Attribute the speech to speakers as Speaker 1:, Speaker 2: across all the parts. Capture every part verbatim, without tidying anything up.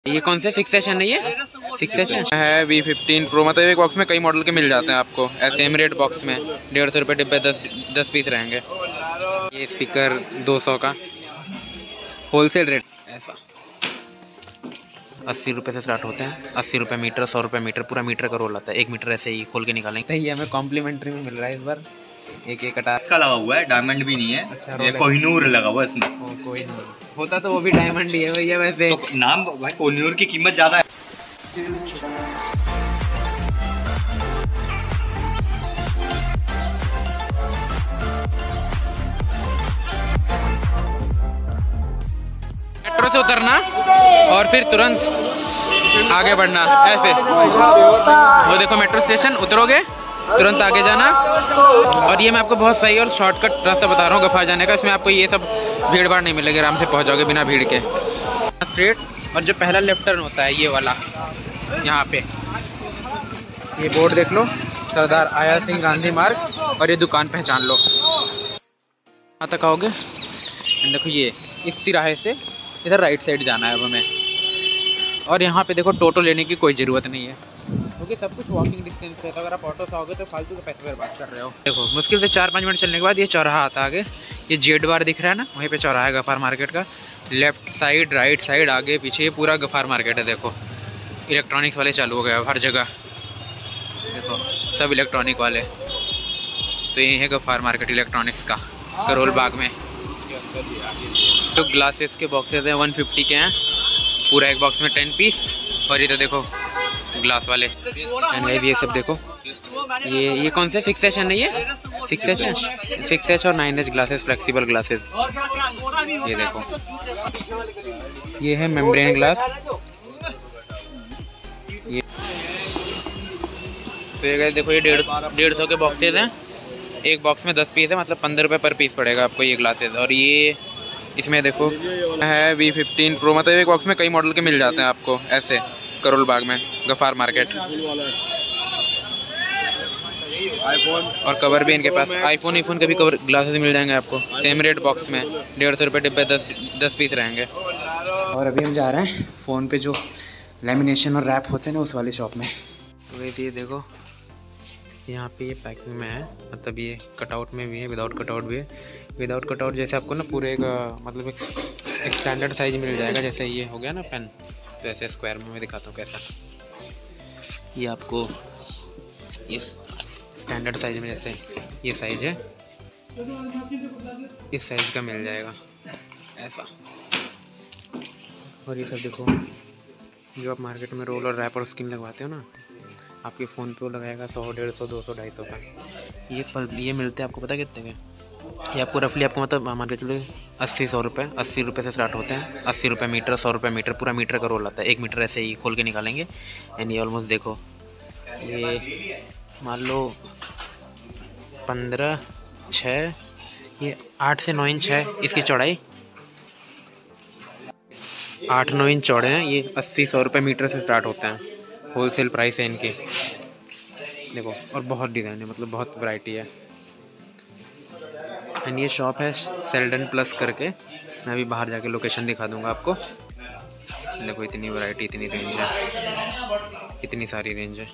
Speaker 1: ये कौन सा फिक्सेशन है? ये फिक्सेशन है वी फिफ्टीन प्रो। मतलब एक बॉक्स में कई मॉडल के मिल जाते हैं आपको ऐसे सेम रेट बॉक्स में। डेढ़ सौ रुपये डिब्बे दस दस पीस रहेंगे। ये स्पीकर दो सौ का होलसेल रेट ऐसा अस्सी रुपये से स्टार्ट होते हैं। अस्सी रुपये मीटर, सौ रुपये मीटर, पूरा मीटर का रोल आता है। एक मीटर ऐसे ही खोल के निकालेंगे। ये हमें कॉम्प्लीमेंट्री में मिल रहा है इस बार। एक एक कटा
Speaker 2: इसका लगा हुआ है, डायमंड भी नहीं है। अच्छा, ये कोहिनूर लगा हुआ है इसमें।
Speaker 1: कोहिनूर होता तो वो भी डायमंड ही है भैया। वैसे
Speaker 2: तो नाम भाई कोहिनूर की कीमत ज्यादा है।
Speaker 1: मेट्रो से उतरना और फिर तुरंत आगे बढ़ना ऐसे। वो देखो मेट्रो स्टेशन, उतरोगे तुरंत आगे जाना। और ये मैं आपको बहुत सही और शॉर्टकट रास्ता बता रहा हूँ गफार जाने का। इसमें आपको ये सब भीड़ भाड़ नहीं मिलेगी, आराम से पहुँच जाओगे बिना भीड़ के स्ट्रेट। और जो पहला लेफ्ट टर्न होता है ये वाला, यहाँ पे ये बोर्ड देख लो, सरदार आया सिंह गांधी मार्ग, और ये दुकान पहचान लो। कहाँ तक आओगे? देखो ये इस तिराहे से इधर राइट साइड जाना है अब हमें। और यहाँ पे देखो टोटो लेने की कोई ज़रूरत नहीं है क्योंकि सब कुछ वॉकिंग डिस्टेंस है। तो अगर आप ऑटो से आओगे तो फालतू के पैसे बर्बाद कर रहे हो। देखो मुश्किल से चार पाँच मिनट चलने के बाद ये चौराहा आता है आगे। ये जेड बार दिख रहा है ना, वहीं पे चौराहा है गफ़ार मार्केट का। लेफ्ट साइड, राइट साइड, आगे पीछे, ये पूरा गफ़ार मार्केट है। देखो इलेक्ट्रॉनिक्स वाले चालू हो गए हर जगह। देखो सब इलेक्ट्रॉनिक वाले। तो ये है गफ़ार मार्केट इलेक्ट्रॉनिक्स का, करोल बाग में। तो ग्लासेस के बॉक्सेस हैं वन फिफ्टी के हैं, पूरा एक बॉक्स में टेन पीस। और ये तो देखो ग्लास वाले एंड ये सब देखो। ये ये कौन से फिक्सेशन है? ये फिक्सेशन सिक्स एच और nine H glasses, flexible glasses. ये देखो ये है मेम्ब्रेन ग्लास। ये तो ये देखो ये डेढ़ डेढ़ सौ के बॉक्सेस हैं। एक बॉक्स में दस पीस है, मतलब पंद्रह रुपये पर पीस पड़ेगा आपको ये ग्लासेस। और ये इसमें देखो है वी फिफ्टीन प्रो। मतलब एक बॉक्स में कई मॉडल के मिल जाते हैं आपको ऐसे करोल बाग में गफ़ार मार्केट। और कवर भी इनके पास आईफोन आईफोन के भी कवर ग्लासेस मिल जाएंगे आपको सेम रेट बॉक्स में। डेढ़ सौ रुपये डिब्बे दस दस पीस रहेंगे। और अभी हम जा रहे हैं फ़ोन पे जो लेमिनेशन और रैप होते हैं ना, उस वाली शॉप में। तो ये देखो यहाँ पे ये पैकिंग में है, मतलब ये कटआउट में भी है, विदाउट कटआउट भी है। विदाउट कटआउट जैसे आपको ना पूरे एक मतलब एक स्टैंडर्ड साइज मिल जाएगा। जैसे ये हो गया ना पेन, तो ऐसे स्क्वायर में मैं दिखाता हूँ कैसा। ये आपको इस स्टैंडर्ड साइज में, जैसे ये साइज है, इस साइज का मिल जाएगा ऐसा। और ये सब देखो जो आप मार्केट में रोल और रैप और स्किन लगवाते हो ना, आपके फ़ोन पे वो लगाएगा सौ, डेढ़ सौ, दो सौ, ढाई सौ का। ये पर ये मिलते हैं आपको पता कितने के? ये आपको रफली आपको मतलब मार्केट में अस्सी सौ रुपये अस्सी रुपये से स्टार्ट होते हैं। अस्सी रुपये मीटर, सौ रुपये मीटर, पूरा मीटर का रोल आता है। एक मीटर ऐसे ही खोल के निकालेंगे। एंड ये ऑलमोस्ट देखो ये मान लो पंद्रह छः, ये आठ से नौ इंच है इसकी चौड़ाई। आठ नौ इंच चौड़े हैं। ये अस्सी सौ रुपये मीटर से स्टार्ट होते हैं। होलसेल प्राइस है इनकी देखो। और बहुत डिज़ाइन है, मतलब बहुत वैरायटी है। एंड ये शॉप है सेल्डन प्लस करके। मैं अभी बाहर जाके लोकेशन दिखा दूंगा आपको। देखो इतनी वैरायटी, इतनी रेंज है, इतनी सारी रेंज है।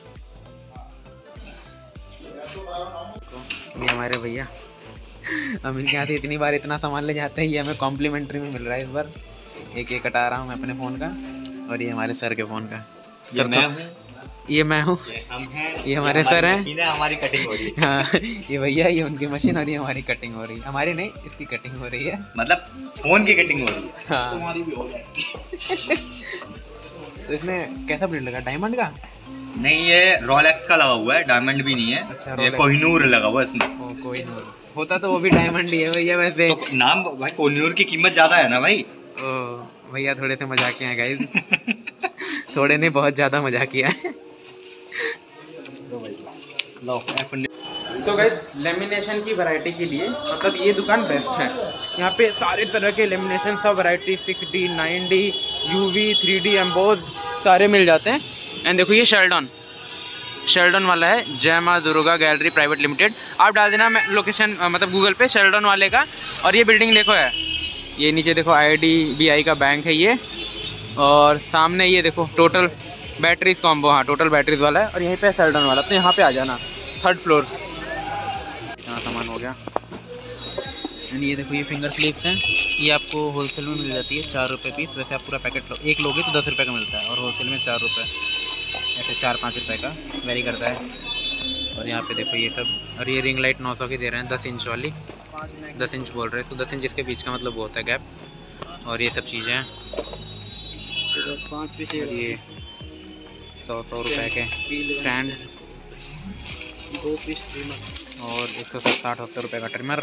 Speaker 1: ये हमारे भैया हम इनके यहाँ से इतनी बार इतना सामान ले जाते हैं। ये हमें कॉम्प्लीमेंट्री में मिल रहा है इस बार। एक एक कटा रहा हूँ मैं अपने फ़ोन का। और ये हमारे सर के फ़ोन का। ये मैं हूँ, ये मैं हूँ, ये हमारे सर हैं,
Speaker 2: हमारी कटिंग हो रही है।
Speaker 1: हाँ ये भैया, ये उनकी मशीन और ये हमारी कटिंग हो रही है। हमारी नहीं, इसकी कटिंग हो रही है,
Speaker 2: मतलब फोन की कटिंग हो रही है।
Speaker 1: हाँ तुम्हारी भी हो जाएगी। तो इसमें कैसा ब्लेड लगा? डायमंड का
Speaker 2: नहीं, ये रोलेक्स का लगा हुआ है, डायमंड भी नहीं है। अच्छा, ये कोहिनूर लगा हुआ है इसमें।
Speaker 1: कोहिनूर होता तो वो भी डायमंड ही है भैया। वैसे
Speaker 2: तो नाम भाई कोहिनूर की कीमत ज्यादा है ना भाई।
Speaker 1: ओ भैया थोड़े से मजाकिया हैं गाइस। थोड़े नहीं, बहुत ज़्यादा मजाकिया है। तो गाइस लेमिनेशन की वैरायटी के लिए मतलब ये दुकान बेस्ट है। यहाँ पे सारे तरह के लेमिनेशन, सब variety six D, nine D, UV, three D, emboss सारे मिल जाते हैं। एंड देखो ये शेल्डन शेल्डन वाला है, जय माँ दुर्गा गैलरी प्राइवेट लिमिटेड। आप डाल देना मैं लोकेशन मतलब गूगल पे शेल्डन वाले का। और ये बिल्डिंग देखो है, ये नीचे देखो आई डी बी आई का बैंक है ये। और सामने ये देखो टोटल बैटरीज कॉम्बो, हाँ टोटल बैटरीज वाला है। और यहीं पे सेल्डन वाला, तो यहाँ पे आ जाना, थर्ड फ्लोर। इतना सामान हो गया। एंड ये देखो ये फिंगर क्लिप्स हैं, ये आपको होलसेल में मिल जाती है चार रुपये पीस। वैसे आप पूरा पैकेट लो, एक लोगे तो दस रुपये का मिलता है, और होलसेल में चार रुपये, ऐसे चार पाँच रुपये का वेरी करता है। और यहाँ पे देखो ये सब, और ये रिंग लाइट नौ सौ की दे रहे हैं, दस इंच वाली, दस इंच बोल रहे हैं इसको, दस इंच इसके बीच का मतलब वो होता है गैप। और ये सब चीज़ें हैं, ये सौ सौ रुपये के स्टैंड, दो पीस ट्रिमर, और एक सौ साठ सत्तर रुपये का ट्रिमर।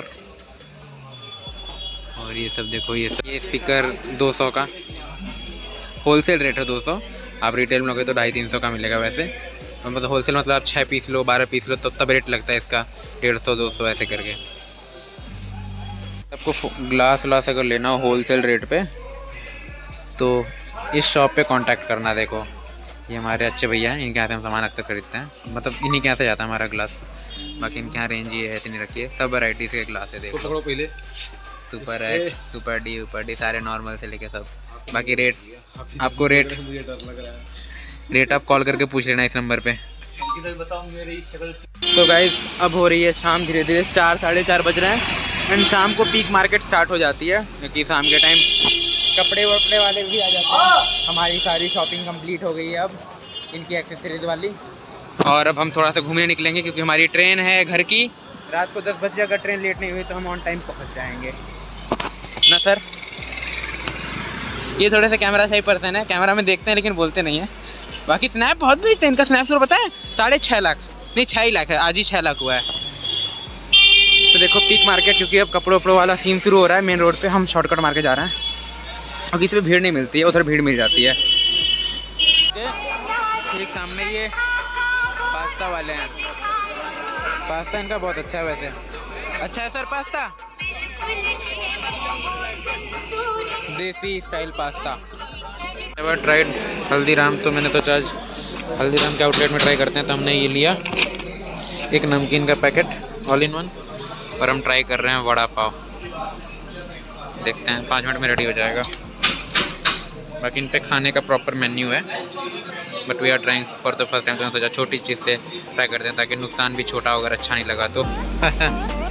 Speaker 1: और ये सब देखो, ये सब ये स्पीकर दो सौ का, होलसेल रेट है दो सौ, आप रिटेल में लोगे तो ढाई तीन सौ का मिलेगा वैसे। और मतलब होलसेल मतलब आप छः पीस लो, बारह पीस लो, तो तब रेट लगता है इसका डेढ़ सौ दो सौ ऐसे करके। आपको ग्लास व्लास अगर लेना हो होलसेल रेट पे तो इस शॉप पे कांटेक्ट करना। देखो ये हमारे अच्छे भैया हैं, इनके यहाँ से हम सामान अक्सर खरीदते हैं, मतलब इन्हीं के यहाँ से जाता है हमारा ग्लास। बाकी इनके यहाँ रेंज ये है, इतनी रखी है, सब वैराइटीज़ के ग्लास है। देखो पकड़ो पहले, सुपर एक्स, सुपर डी, ऊपर डी, सारे नॉर्मल से लेके सब। बाकी रेट आपको रेट रेट आप कॉल करके पूछ लेना इस नंबर पे। तो गाइस अब हो रही है शाम, धीरे धीरे चार साढ़े चार बज रहे हैं। एंड शाम को पीक मार्केट स्टार्ट हो जाती है, क्योंकि शाम के टाइम कपड़े वपड़े वाले भी आ जाते हैं। हमारी सारी शॉपिंग कंप्लीट हो गई है अब इनकी एक्सेसरीज वाली। और अब हम थोड़ा सा घूमने निकलेंगे, क्योंकि हमारी ट्रेन है घर की, रात को दस बजे अगर ट्रेन लेट नहीं हुई तो हम ऑन टाइम पहुंच जाएंगे ना सर। ये थोड़े से कैमरा सही पर्सन है, कैमरा में देखते हैं लेकिन बोलते नहीं है। बाकी स्नैप बहुत भेजते हैं, इनका स्नैप स्कोर पता है साढ़े छः लाख नहीं छः ही लाख है, आज ही छः लाख हुआ है। तो देखो पीक मार्केट, क्योंकि अब कपड़ों वपड़ों वाला सीन शुरू हो रहा है मेन रोड पे, हम शॉर्टकट मार के जा रहे हैं, क्योंकि इस पर भीड़ नहीं मिलती है, उधर भीड़ मिल जाती है। ठीक सामने ये पास्ता वाले हैं, पास्ता इनका बहुत अच्छा है वैसे। अच्छा है sir pasta, desi style pasta. Ever tried Haldiram, तो मैंने तो आज हल्दीराम के आउटलेट में ट्राई करते हैं, तो हमने ये लिया एक नमकीन का पैकेट ऑल इन वन, और हम ट्राई कर रहे हैं वड़ा पाव। देखते हैं पाँच मिनट में रेडी हो जाएगा। बाकी इन पे खाने का प्रॉपर मेन्यू है, but we are trying for the first time, तो सोचा छोटी चीज़ से ट्राई करते हैं ताकि नुकसान भी छोटा हो अगर अच्छा नहीं लगा तो।